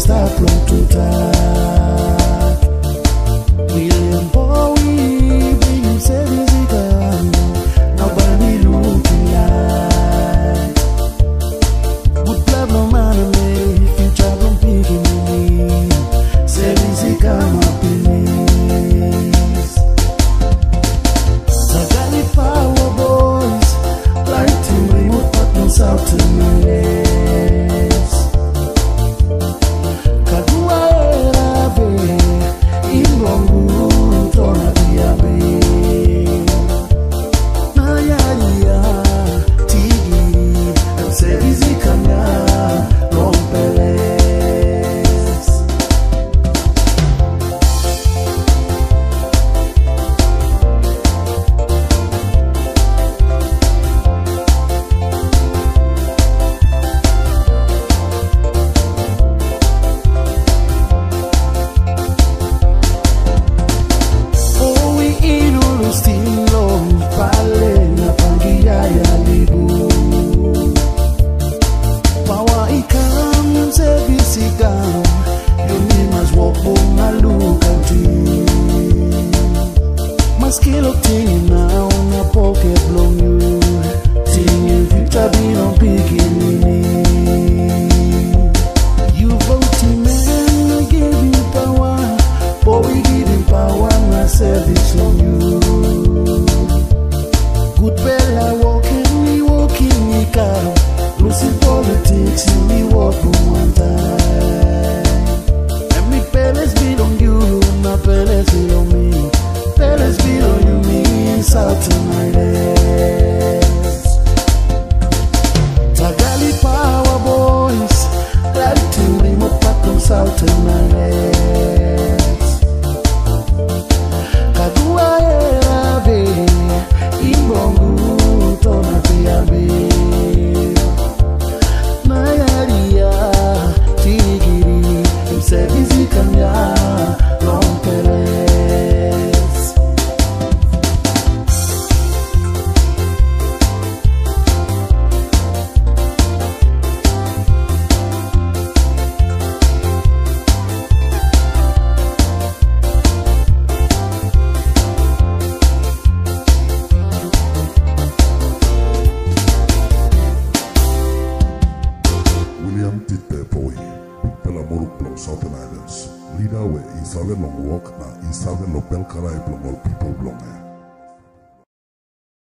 stop long to talk. William Bowie, bring him service again. Nobody looking like. Good blood, no man, future from Pidgin. Service again, my penis. Tagali Power Boys, lighting remote buttons out to my legs. Kadua era be, Ilongu tona diabe. Naya tigi, and service kanya long peles. Skill of thing now na pocket blow you. Thing in future be on beginning. You voting man, I give you power. But we give him power, na service on you. Good bella walking, we walking, we car. Losing politics, we walk on one time. And me palace be on you, na palace be on me. Palace be on you, me inside to my legs. Tagali Power Boys, lighting remote buttons out to my legs. Kadua era be, Ilongu tona diabe. Nayaria tigiri, service kanya long peles. Southern Highlands, leader where Isabel long walk na Isabel lo bel karai people blong.